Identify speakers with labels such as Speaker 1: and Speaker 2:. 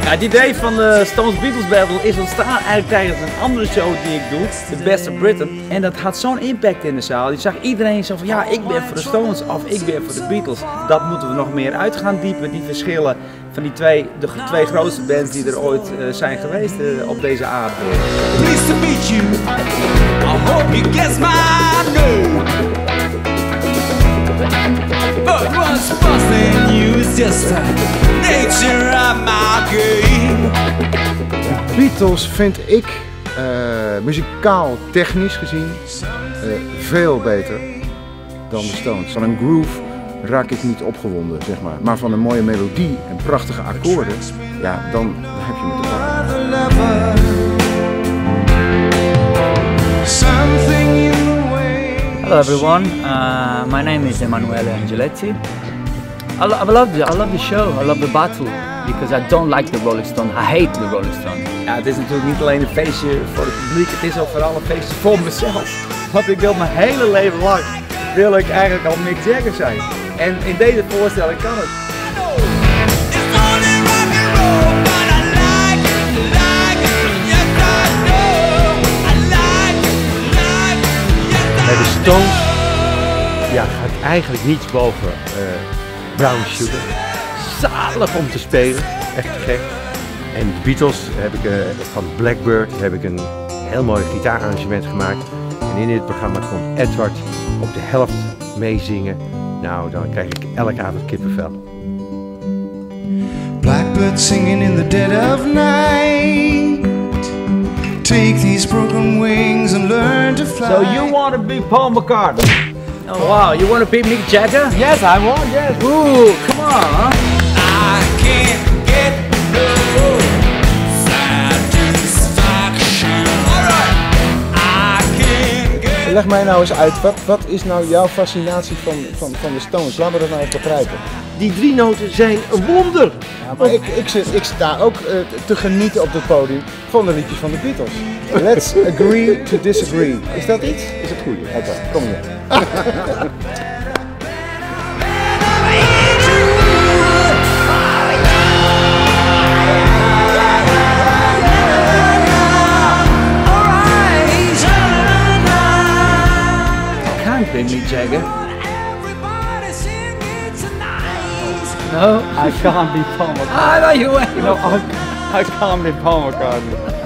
Speaker 1: Ja, het idee van de Stones Beatles Battle is ontstaan eigenlijk tijdens een andere show die ik doe, The Best of Britain. En dat had zo'n impact in de zaal. Je zag iedereen zo van ja, ik ben voor de Stones of ik ben voor de Beatles. Dat moeten we nog meer uit gaan diepen, die verschillen van de twee grootste bands die er ooit zijn geweest op deze aarde.
Speaker 2: Pleased to meet you. I hope you guess my name. But what's puzzling you is just the nature of my game.
Speaker 3: De Beatles vind ik muzikaal technisch gezien veel beter dan de Stones. Van een groove raak ik niet opgewonden, zeg maar. Maar van een mooie melodie en prachtige akkoorden, ja, dan heb je me te pakken.
Speaker 4: Hello everyone, my name is Emanuele Angeletti. I love the show, I love the battle, because I don't like the Rolling Stones, I hate the Rolling Stones.
Speaker 1: Ja, het is natuurlijk niet alleen een feestje voor het publiek, het is ook vooral een feestje voor mezelf. Want ik wil mijn hele leven lang, wil ik eigenlijk al Mick Jagger zijn. En in deze voorstelling kan het.
Speaker 5: Bij de Stones gaat eigenlijk niets boven Brown Sugar. Zalig om te spelen, echt gek. En de Beatles heb ik van Blackbird heb ik een heel mooi gitaararrangement gemaakt. En in dit programma komt Edward op de helft meezingen. Nou, dan krijg ik elke avond kippenvel.
Speaker 2: Blackbird singing in the dead of night. Take these broken wings and learn to fly.
Speaker 1: So you want to be Paul McCartney? Oh wow, you want to be Mick Jagger?
Speaker 4: Yes, I want, yes.
Speaker 1: Ooh, come on, huh?
Speaker 2: I can't get no satisfaction. Alright. I can't get.
Speaker 3: Leg mij nou eens uit, wat is nou jouw fascinatie van de Stones? Laat me dat nou eens begrijpen.
Speaker 5: Die drie noten zijn een wonder.
Speaker 3: Ja, maar ik sta ook te genieten op het podium van de liedjes van de Beatles. Let's agree to disagree. Is dat iets? Is het goed? Oké, kom hier.
Speaker 1: Can't be Mick Jagger.
Speaker 4: No, I can't be Paul McCartney.
Speaker 1: Ah, no, you ain't.
Speaker 4: No, I can't be Paul McCartney.